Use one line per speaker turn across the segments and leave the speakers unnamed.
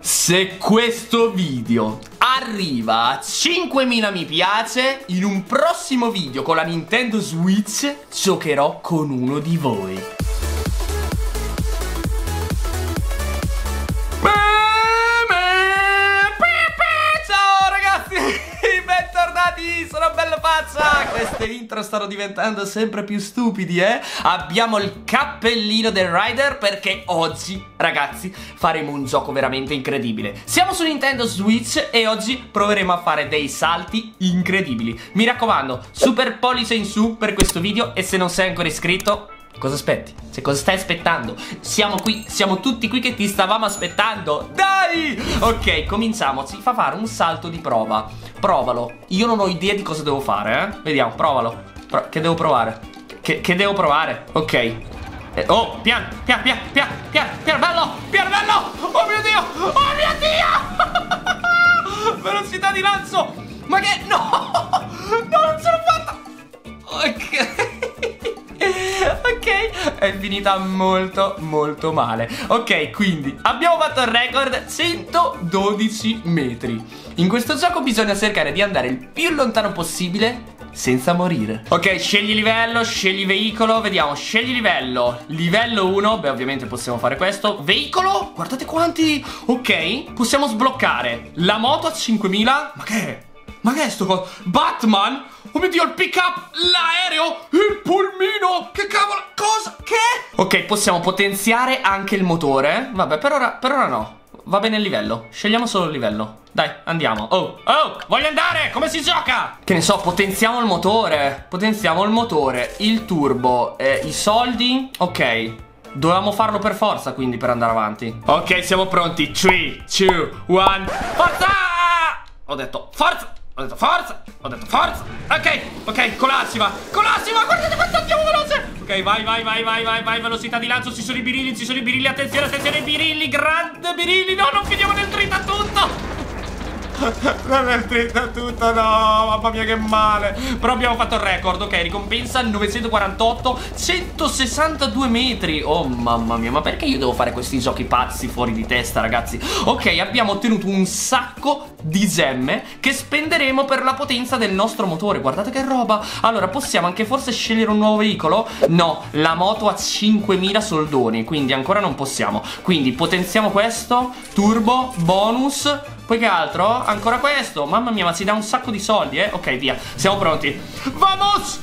Se questo video arriva a 5.000 mi piace, in un prossimo video con la Nintendo Switch giocherò con uno di voi. Ciao ragazzi, bentornati, sono Bellofaccia. Queste intro stanno diventando sempre più stupidi, Abbiamo il cappellino del Rider perché oggi, ragazzi, faremo un gioco veramente incredibile. Siamo su Nintendo Switch e oggi proveremo a fare dei salti incredibili. Mi raccomando, super pollice in su per questo video, e se non sei ancora iscritto, cosa aspetti? Cioè, cosa stai aspettando? Siamo qui, siamo tutti qui che ti stavamo aspettando. Dai! Ok, cominciamo. Ci fa fare un salto di prova. Provalo. Io non ho idea di cosa devo fare, Vediamo, provalo. Che devo provare? Che devo provare? Ok. Oh, piano, bello! Oh mio Dio! Oh mio Dio! Velocità di lancio! Ma che... No! No, non ce l'ho fatta! Ok. Ok, è finita molto male. Ok, quindi abbiamo fatto il record 112 metri. In questo gioco bisogna cercare di andare il più lontano possibile senza morire. Ok, scegli livello, scegli veicolo. Vediamo, scegli livello. Livello 1, beh ovviamente possiamo fare questo. Veicolo, guardate quanti. Ok, possiamo sbloccare la moto a 5.000. Ma che è? Ma che è sto coso? Batman? Oh mio Dio, il pick up, l'aereo, il pulmino. Che cavolo, cosa? Che? Ok, possiamo potenziare anche il motore. Vabbè, per ora no. Va bene il livello, scegliamo solo il livello. Dai, andiamo. Oh, voglio andare, come si gioca? Che ne so, potenziamo il motore. Potenziamo il motore, il turbo, i soldi. Ok, dovevamo farlo per forza quindi per andare avanti. Ok, siamo pronti. 3, 2, 1. Forza! Ho detto forza! Ho detto forza! Ho detto forza! Ok, colassima! Guardate quanto andiamo veloce! Ok, vai, velocità di lancio, ci sono i birilli, attenzione, i birilli, grande birilli, no, non finiamo nel 30 tutto! Non nel 30 tutto, no, mamma mia che male. Però abbiamo fatto il record, ok, ricompensa 948, 162 metri. Oh mamma mia, ma perché io devo fare questi giochi pazzi fuori di testa, ragazzi? Ok, abbiamo ottenuto un sacco di gemme che spenderemo per la potenza del nostro motore. Guardate che roba. Allora, possiamo anche forse scegliere un nuovo veicolo? No, la moto ha 5.000 soldoni, quindi ancora non possiamo. Quindi potenziamo questo, turbo, bonus. Poi che altro? Ancora questo. Mamma mia, ma ci dà un sacco di soldi, Ok, via, siamo pronti. Vamos,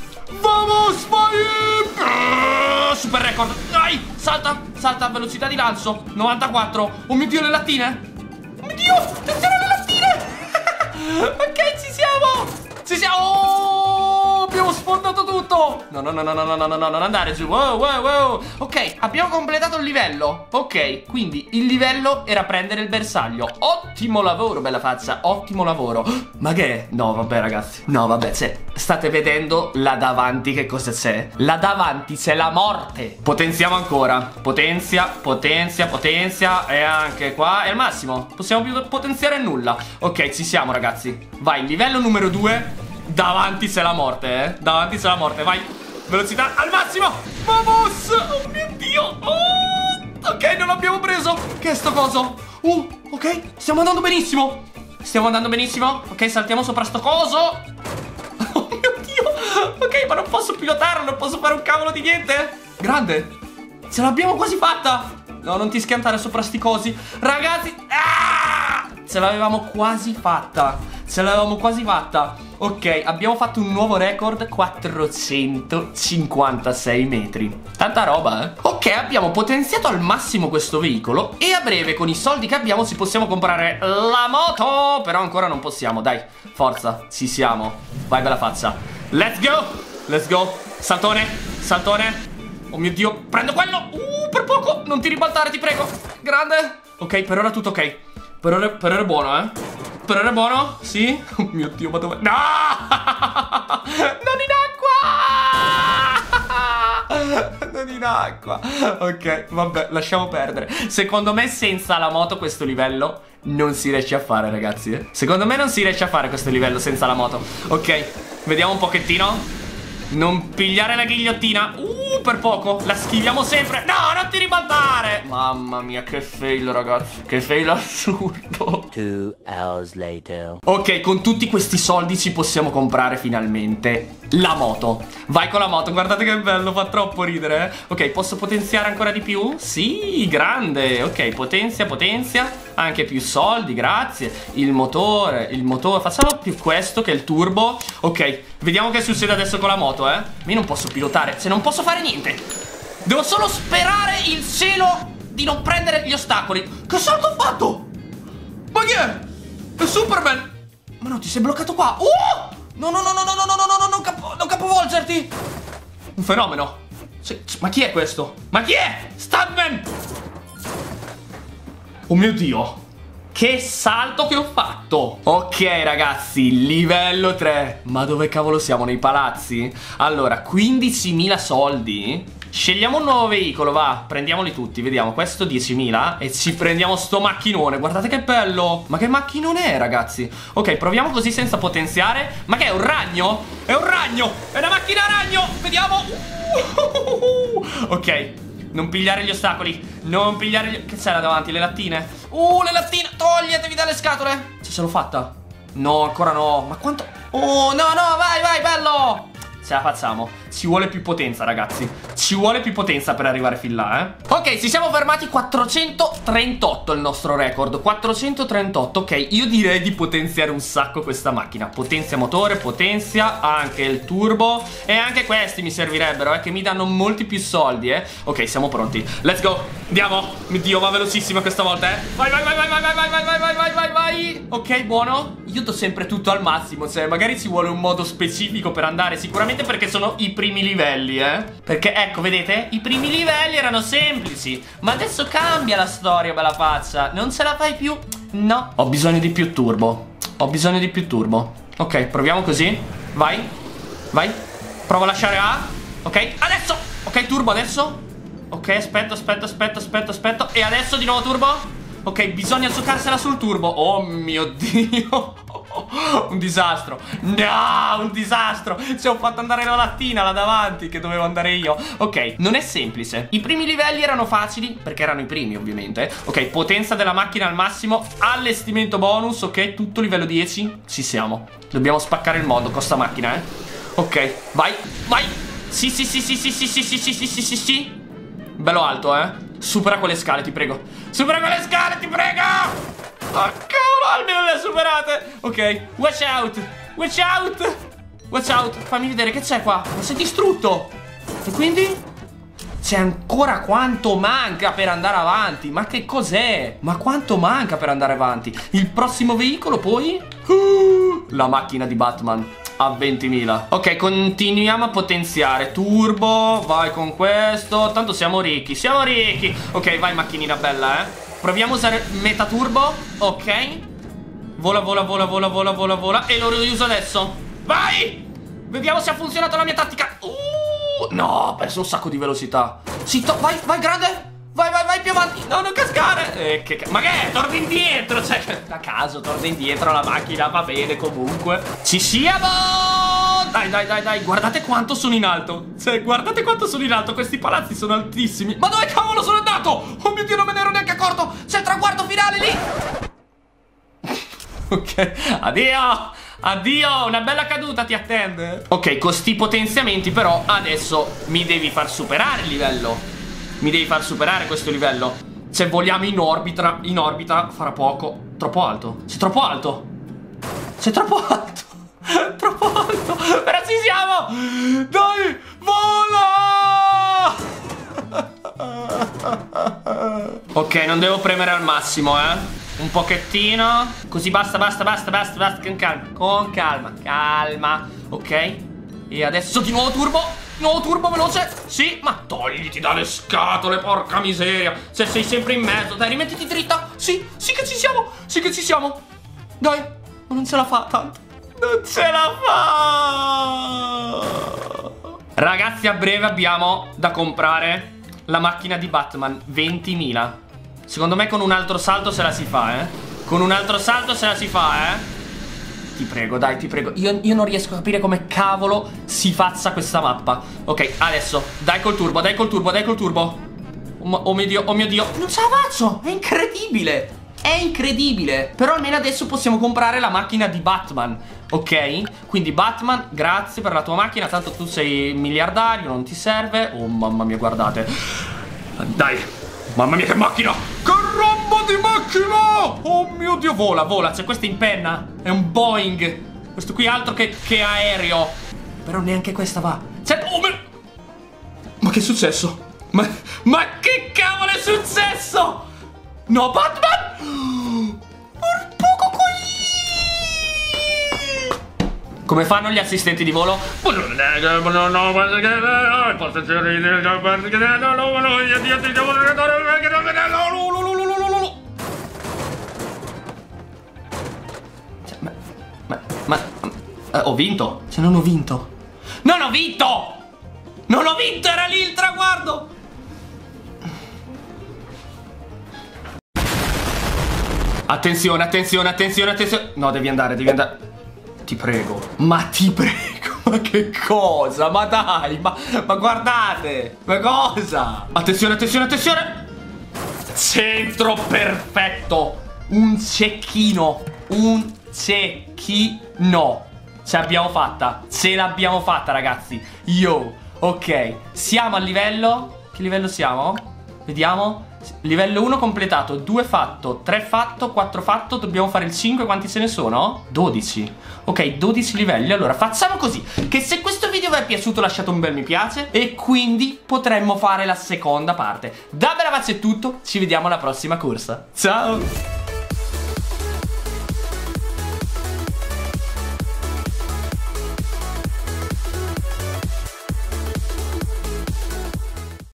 vai. Super record. Dai, salta, velocità di lancio 94. Oh mio Dio, le lattine. Oh mio Dio, attenzione alle lattine. Ok, ci siamo. Oh, abbiamo sfondato tutto. No, non andare giù. Wow. Ok, abbiamo completato il livello. Ok, quindi il livello era prendere il bersaglio. Ottimo lavoro, Bellofaccia, ottimo lavoro. Ma che è? No, vabbè ragazzi. No, vabbè, state vedendo là davanti che cosa c'è? Là davanti c'è la morte. Potenziamo ancora. Potenzia. E anche qua è il massimo. Possiamo più potenziare nulla. Ok, ci siamo ragazzi. Vai, livello numero 2. Davanti c'è la morte, Davanti c'è la morte, vai. Velocità al massimo. Vamos. Oh mio Dio. Ok, non l'abbiamo preso. Che è sto coso? Ok, stiamo andando benissimo. Ok, saltiamo sopra sto coso. Oh mio Dio. Ok, ma non posso pilotarlo, non posso fare un cavolo di niente. Grande. Ce l'abbiamo quasi fatta. No, non ti schiantare sopra sti cosi. Ragazzi, ce l'avevamo quasi fatta. Ok, abbiamo fatto un nuovo record, 456 metri. Tanta roba, Ok, abbiamo potenziato al massimo questo veicolo e a breve con i soldi che abbiamo ci possiamo comprare la moto. Però ancora non possiamo, dai, forza, ci siamo. Vai, Bellofaccia. Let's go. Saltone. Oh mio Dio, prendo quello. Per poco, non ti ribaltare, ti prego. Grande. Ok, per ora tutto ok. Per ora è buono, Per ora è buono? Sì? Oh mio Dio, ma dove? No! Non in acqua! Ok, vabbè, lasciamo perdere. Secondo me senza la moto questo livello non si riesce a fare, ragazzi. Secondo me non si riesce a fare questo livello senza la moto. Ok, vediamo un pochettino. Non pigliare la ghigliottina. Per poco. La schiviamo sempre. No, non ti ribaltare. Mamma mia, che fail, ragazzi. Che fail assurdo.
2 hours later.
Ok, con tutti questi soldi ci possiamo comprare finalmente la moto. Vai con la moto, guardate che bello, fa troppo ridere. Ok, posso potenziare ancora di più? Sì, grande. Ok, potenzia. Anche più soldi, grazie. Il motore. Facciamo più questo che il turbo. Ok, vediamo che succede adesso con la moto, Io non posso pilotare, non posso fare niente. Devo solo sperare il cielo di non prendere gli ostacoli. Che salto ho fatto? Ma chi è? È Superman. Ma no, ti sei bloccato qua. No, non capovolgerti. Un fenomeno. Ma chi è questo? Ma chi è? Stuntman. Oh mio Dio. Che salto che ho fatto. Ok ragazzi, livello 3. Ma dove cavolo siamo? Nei palazzi? Allora, 15.000 soldi. Scegliamo un nuovo veicolo, va. Prendiamoli tutti, vediamo. Questo 10.000 e ci prendiamo sto macchinone. Guardate che bello. Ma che macchinone è, ragazzi? Ok, proviamo così senza potenziare. Ma che è, un ragno? È un ragno. È una macchina ragno. Vediamo. Ok, non pigliare gli ostacoli. Non pigliare gli... Che c'è là davanti? Le lattine? Le lattine. Toglietevi dalle scatole. Ce l'ho fatta? No, ancora no. Ma quanto... no, vai, bello. Ce la facciamo. Ci vuole più potenza, ragazzi. Ci vuole più potenza per arrivare fin là, Ok, ci siamo fermati 438 il nostro record. 438, ok. Io direi di potenziare un sacco questa macchina. Potenzia motore, potenzia anche il turbo. E anche questi mi servirebbero, che mi danno molti più soldi, Ok, siamo pronti. Let's go. Andiamo. Mio Dio, va velocissima questa volta, Vai. Ok, buono. Io do sempre tutto al massimo. Cioè, magari ci vuole un modo specifico per andare. Sicuramente perché sono i primi livelli, Perché, ecco, vedete? I primi livelli erano semplici. Ma adesso cambia la storia, bella faccia. Non ce la fai più? No. Ho bisogno di più turbo. Ok, proviamo così. Vai. Provo a lasciare A. Ok, adesso. Ok, turbo adesso. Ok, aspetta. E adesso di nuovo turbo. Ok, bisogna giocarsela sul turbo. Oh mio Dio. Un disastro. No, un disastro. Ci ho fatto andare la lattina là davanti, che dovevo andare io. Ok, non è semplice. I primi livelli erano facili, perché erano i primi ovviamente. Ok, potenza della macchina al massimo. Allestimento bonus, ok, tutto livello 10. Ci siamo. Dobbiamo spaccare il mondo con sta macchina, Ok, vai. Sì. Bello alto, Supera quelle scale, ti prego. Oh, cavolo, almeno le ha superate. Ok, watch out. Fammi vedere che c'è qua. Ma sei distrutto. E quindi c'è ancora quanto manca per andare avanti. Ma che cos'è? Ma quanto manca per andare avanti? Il prossimo veicolo poi? La macchina di Batman a 20.000. Ok, continuiamo a potenziare. Turbo, vai con questo. Tanto siamo ricchi. Ok, vai macchinina bella, Proviamo a usare meta turbo. Ok. Vola. E lo riuso adesso. Vai. Vediamo se ha funzionato la mia tattica. No, ho perso un sacco di velocità. Sì, vai grande. Vai più avanti. No, non cascare. Ma che è? Torna indietro. Cioè, a caso torna indietro la macchina. Va bene comunque. Ci siamo. Dai. Guardate quanto sono in alto. Guardate quanto sono in alto. Questi palazzi sono altissimi. Ma dove cavolo sono andato? Oh mio Dio, non me ne ero neanche accorto. C'è il traguardo finale lì. Ok, addio, una bella caduta ti attende. Ok, con sti potenziamenti però adesso mi devi far superare il livello. Mi devi far superare questo livello. Se vogliamo in orbita farà poco. Troppo alto. Sei troppo alto. Troppo alto. Però ci siamo. Dai, vola. Ok, non devo premere al massimo, un pochettino. Così basta. Con calma. Ok. E adesso di nuovo turbo. Nuovo turbo veloce. Sì, ma togliti dalle scatole, porca miseria. Se sei sempre in mezzo, dai, rimettiti dritta. Sì che ci siamo. Dai, ma non ce la fa tanto. Non ce la fa. Ragazzi, a breve abbiamo da comprare la macchina di Batman. 20.000. Secondo me con un altro salto se la si fa, Con un altro salto se la si fa, Ti prego, dai, ti prego. Io non riesco a capire come cavolo si faccia questa mappa. Ok, adesso, dai col turbo, dai col turbo, dai col turbo. Oh mio Dio, oh mio Dio. Non ce la faccio, è incredibile. È incredibile. Però almeno adesso possiamo comprare la macchina di Batman. Ok? Quindi Batman, grazie per la tua macchina. Tanto tu sei miliardario, non ti serve. Oh mamma mia, guardate. Dai. Mamma mia che macchina. Che roba di macchina. Oh mio Dio, vola, vola. C'è questa in penna. È un Boeing. Questo qui è altro che aereo. Però neanche questa va. Oh mio... Ma che è successo? Ma che cavolo è successo? No, Batman! Por poco qui! Come fanno gli assistenti di volo? Ho vinto? Cioè, non ho vinto. Non ho vinto! Non ho vinto, era lì il traguardo! Attenzione, attenzione, attenzione, attenzione. No, devi andare, devi andare. Ti prego. Ma ti prego. Ma che cosa? Ma dai, ma guardate. Ma cosa? Attenzione, attenzione, attenzione. Centro perfetto. Un cecchino. Un cecchino. Ce l'abbiamo fatta. Ce l'abbiamo fatta, ragazzi. Yo. Ok. Siamo al livello. Che livello siamo? Vediamo. Livello 1 completato, 2 fatto, 3 fatto, 4 fatto. Dobbiamo fare il 5, quanti ce ne sono? 12. Ok, 12 livelli. Allora facciamo così, che se questo video vi è piaciuto lasciate un bel mi piace, e quindi potremmo fare la seconda parte. Da Bravazzi è tutto, ci vediamo alla prossima corsa. Ciao.